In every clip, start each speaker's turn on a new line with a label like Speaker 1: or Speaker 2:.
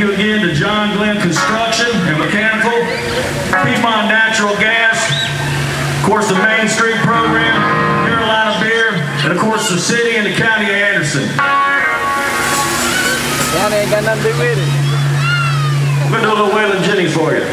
Speaker 1: you again to John Glenn Construction and Mechanical, Piedmont Natural Gas, of course the Main Street Program, Carolina Beer, and of course the city and the county of Anderson.
Speaker 2: County ain't got nothing to do with it.
Speaker 1: I'm going to do a little Waylon Jennings for you.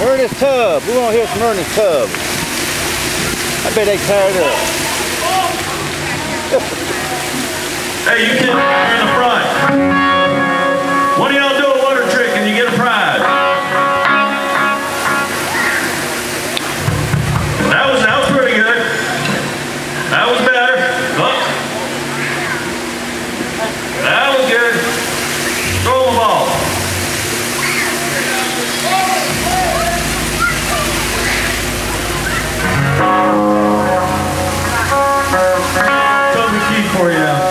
Speaker 2: Ernest Tubb. We want to hear some Ernest Tubb. I bet they tired up.
Speaker 1: Hey, you kids in the front. One of y'all do a water trick and you get a prize. That was pretty good. That was better. Oh. That was good. Throw the ball. Toby Keith for you now.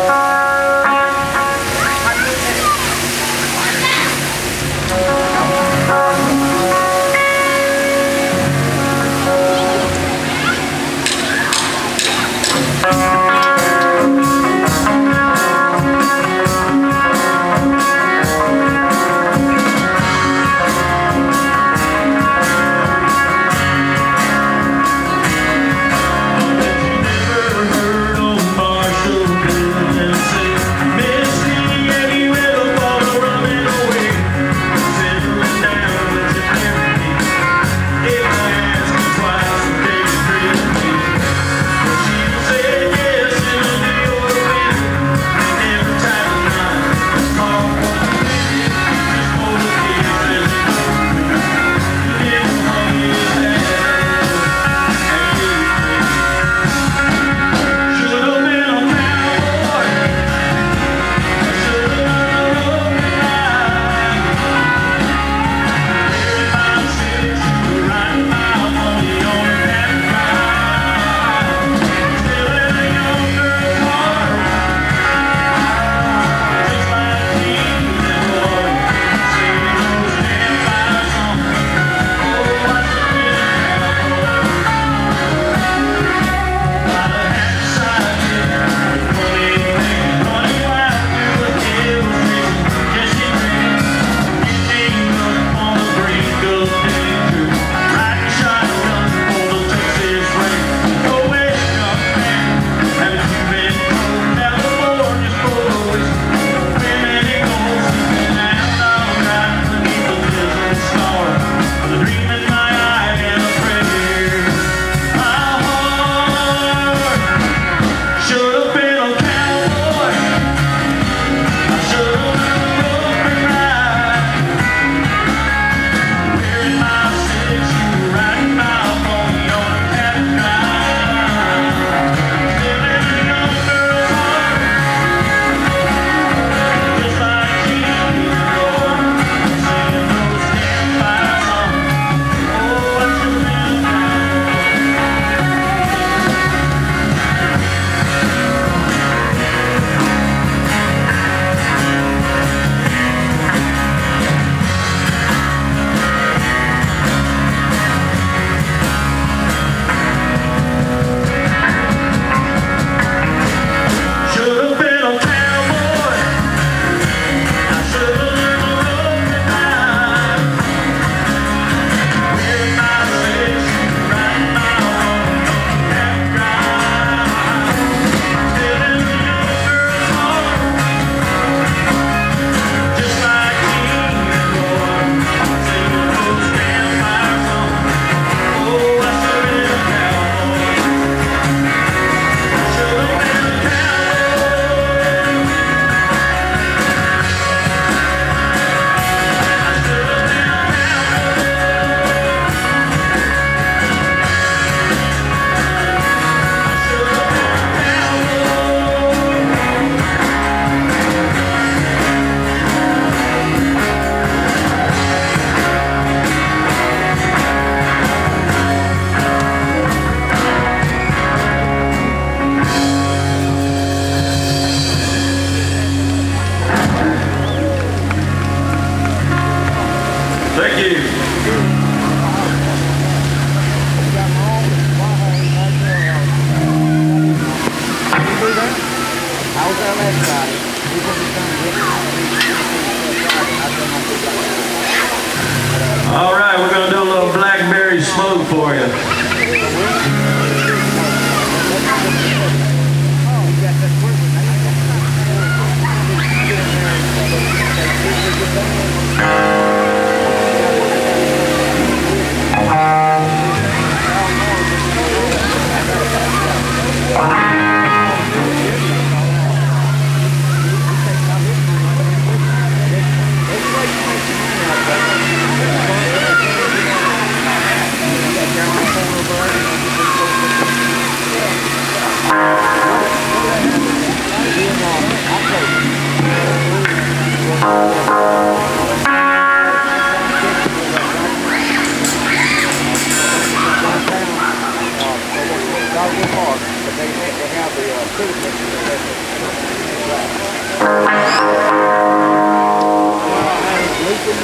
Speaker 1: All right, we're going to do a little blackberry smoke for you.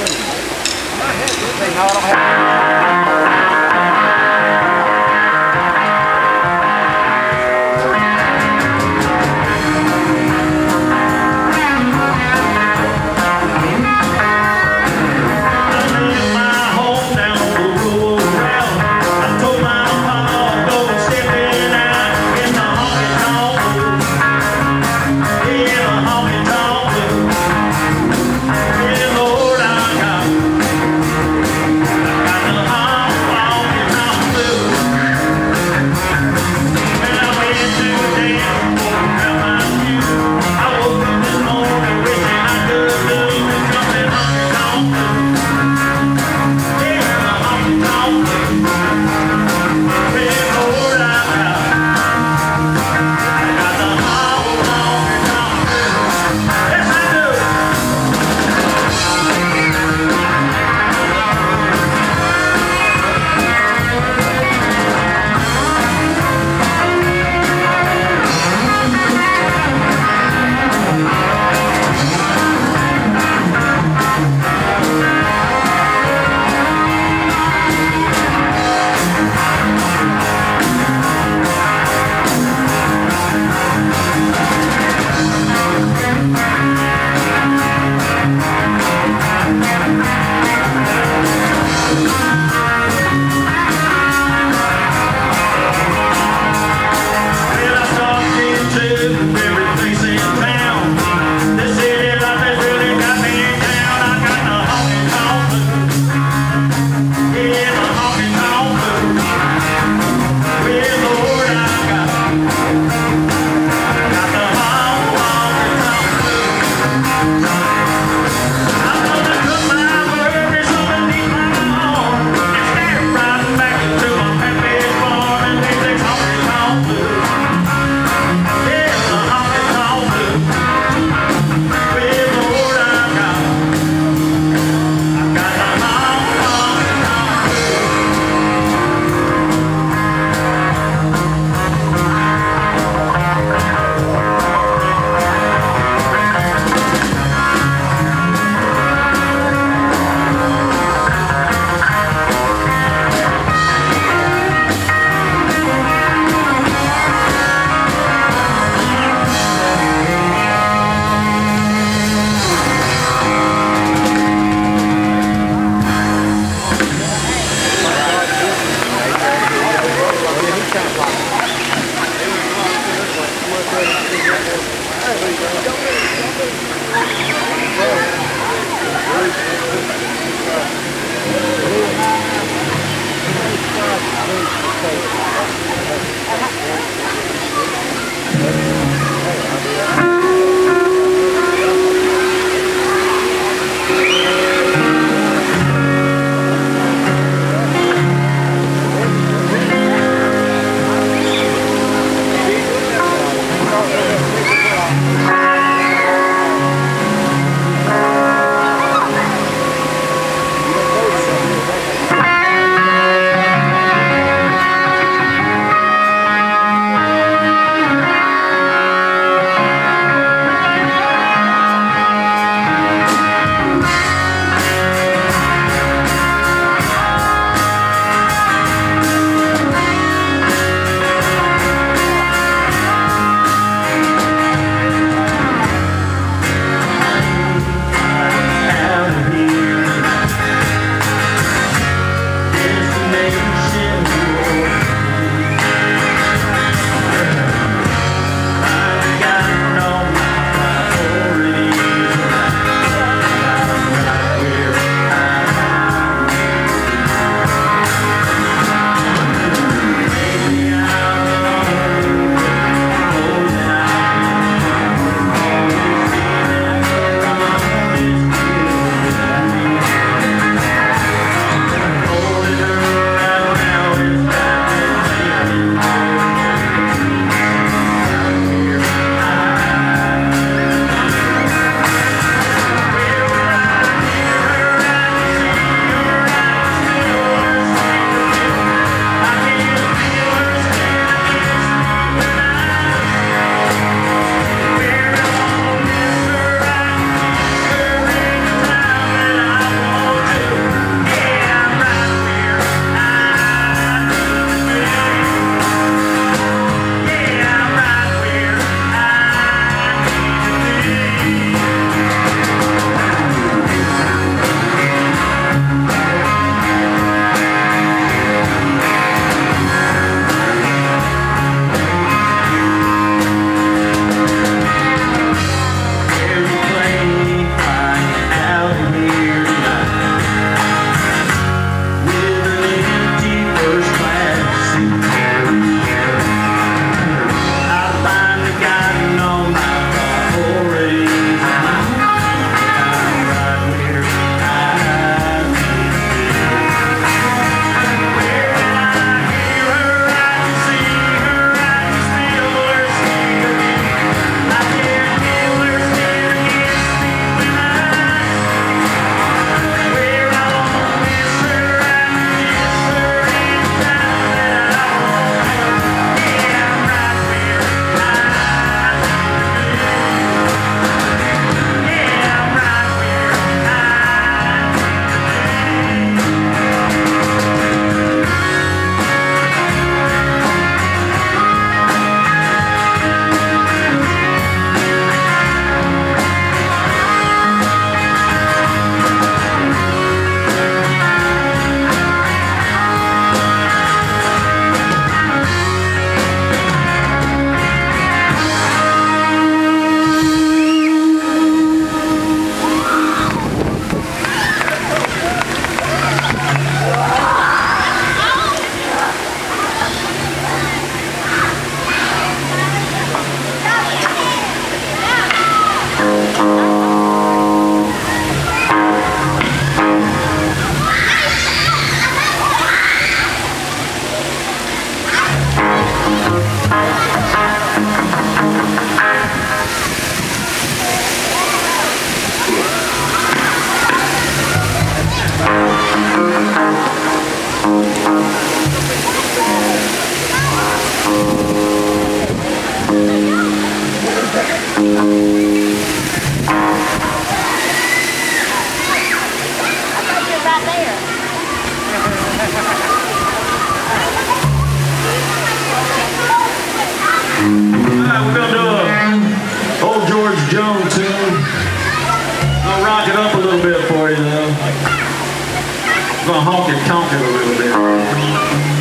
Speaker 2: Say, no, I don't have.
Speaker 1: I Alright, we're gonna do a old George Jones tune. I'll rock it up a little bit for you though. I'm gonna honk it, tonk it a little bit.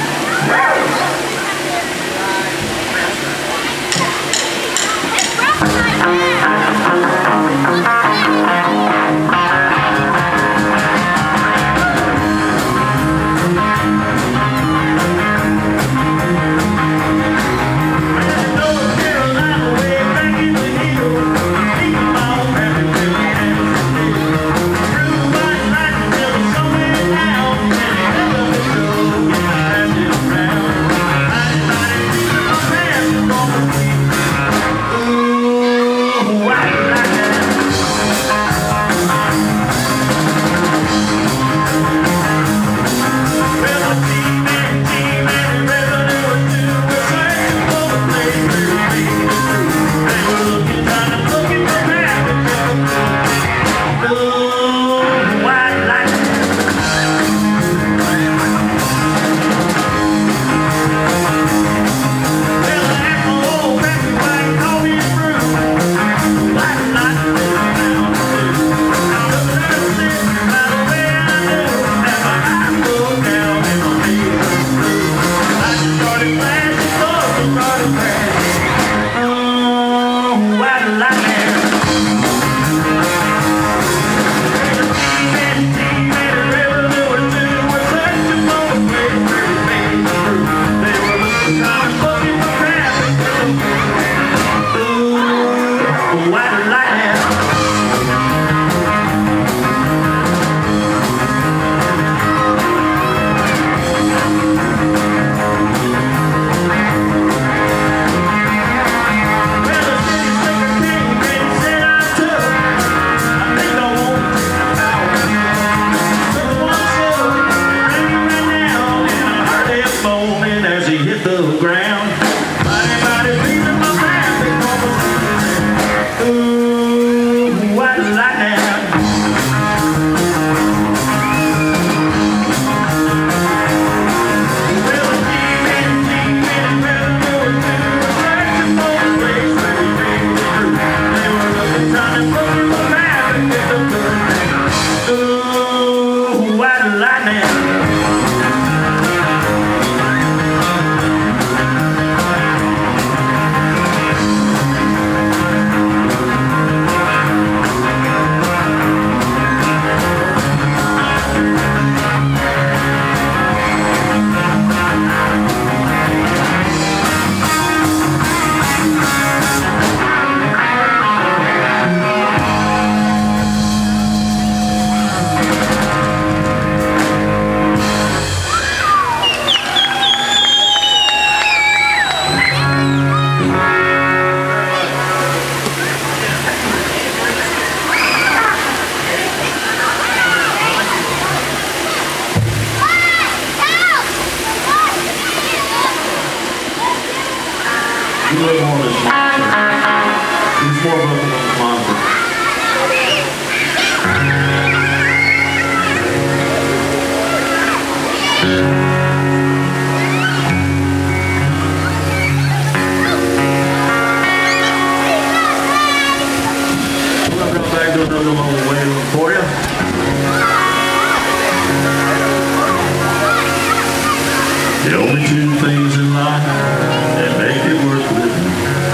Speaker 3: The only two things in life that make it worth living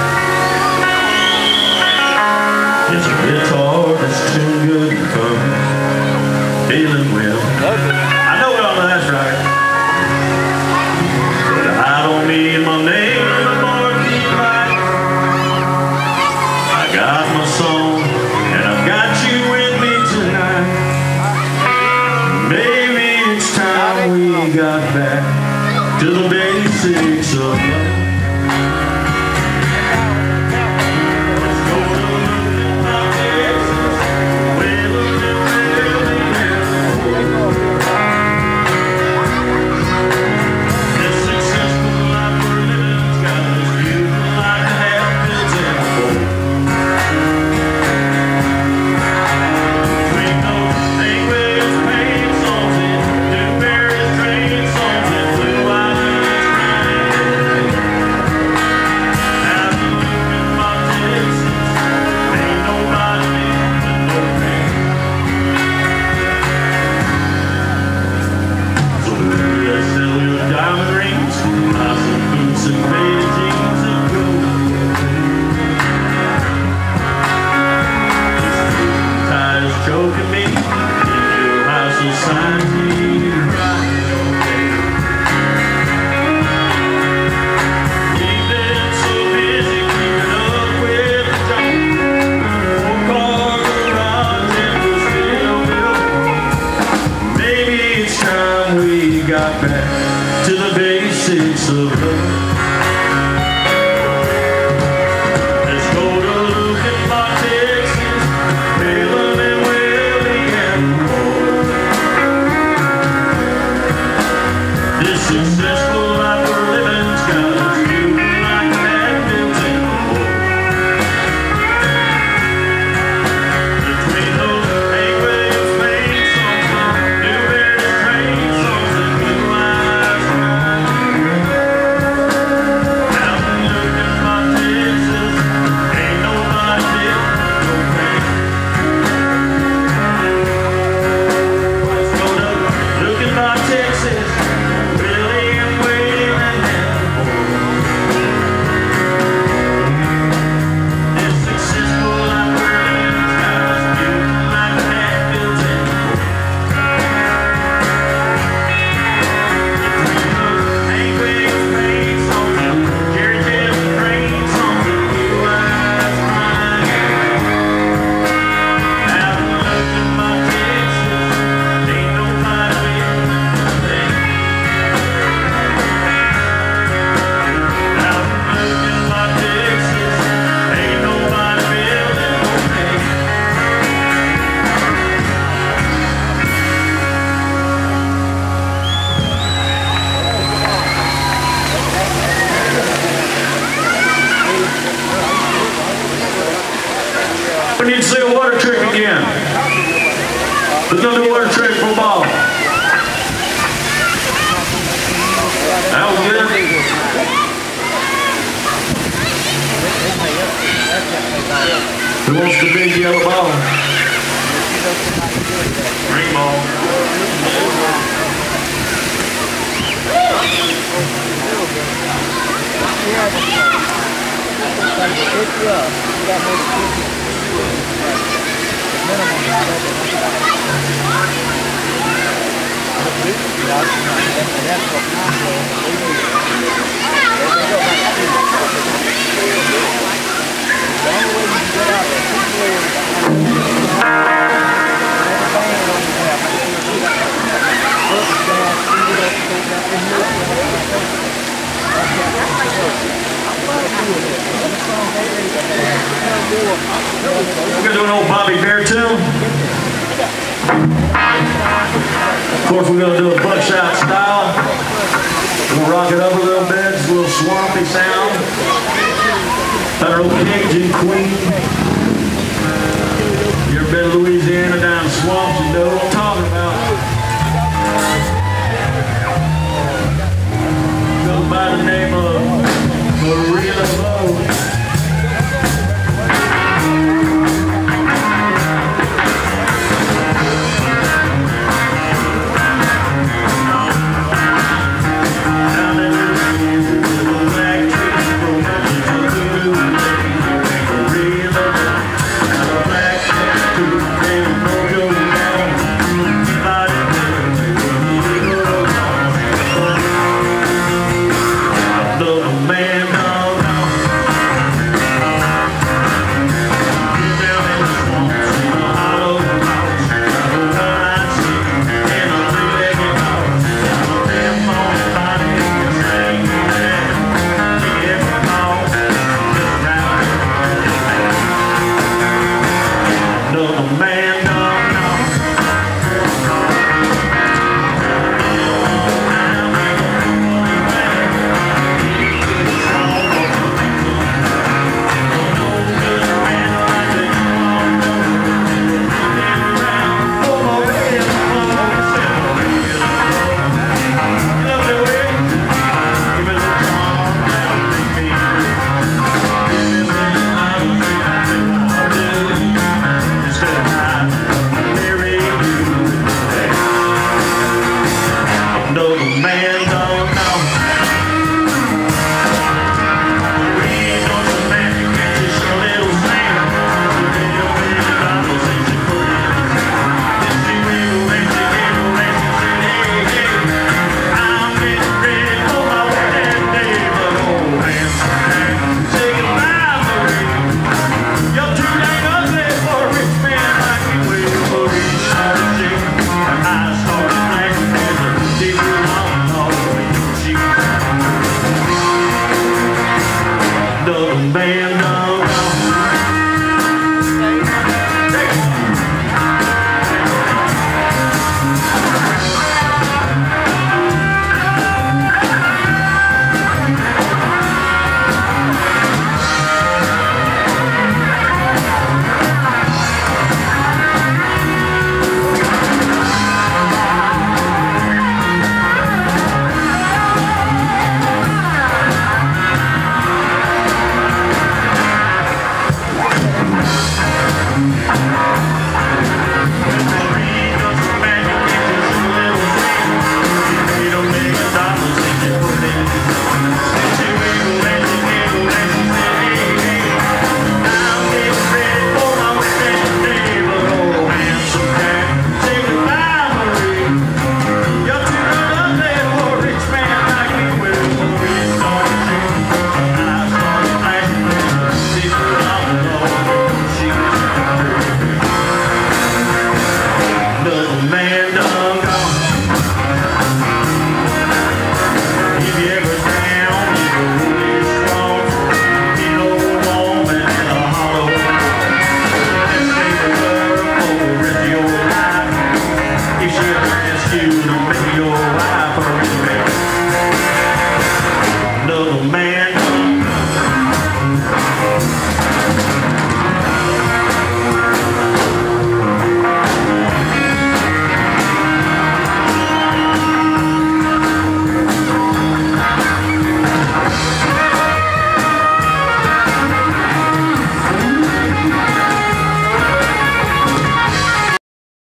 Speaker 3: is a guitar that's tuned good and fun, feeling well.
Speaker 1: I know we all know that's right.
Speaker 3: But I don't need my name on the marquee light. I got my song and I've got you with me tonight. Maybe it's time we got back to the basics of life. signs keep crying all day. We've been so busy keeping up with the Joneses. 4 cars, a garage, and we're still building. Maybe it's time we got back to the basics of love. Let's go to Lukenbach, Texas, Balaam and Willie and more. This successful life we're living's got us feeling like Athens in the war. Between those Hank Williams main songs and Newberry's train songs and Blue Eyes Crying. Out in Lukenbach, Texas, ain't nobody built no pain. Let's go to Lukenbach, Texas, Willie and Wayne and more. This successful life we're living's got us feeling like Athens in the war. Between those Hank Williams main songs and Jerry Jeff train songs and Blue Eyes Crying. Out in Lukenbach, Texas, ain't nobody built no thing. Out in Lukenbach, Texas, ain't nobody building no thing.
Speaker 1: We need to see a water trick again. Let's go do a water trick for a ball. That was good. Who wants the big yellow ball?
Speaker 3: Green ball.
Speaker 1: We're gonna do an old Bobby Bear tune. Of course, we're gonna do a buckshot style. We're gonna rock it up a little bit. It's a little swampy sound. Got our old Cajun Queen. You ever been to Louisiana down the swamps? You know what I'm talking